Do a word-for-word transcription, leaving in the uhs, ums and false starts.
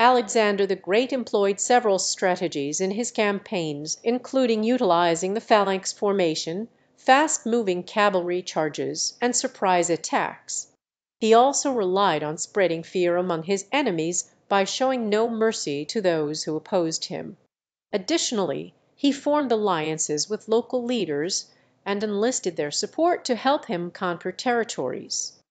Alexander the Great employed several strategies in his campaigns, including utilizing the phalanx formation, fast moving cavalry charges, and surprise attacks. He also relied on spreading fear among his enemies by showing no mercy to those who opposed him. Additionally, he formed alliances with local leaders, and enlisted their support to help him conquer territories.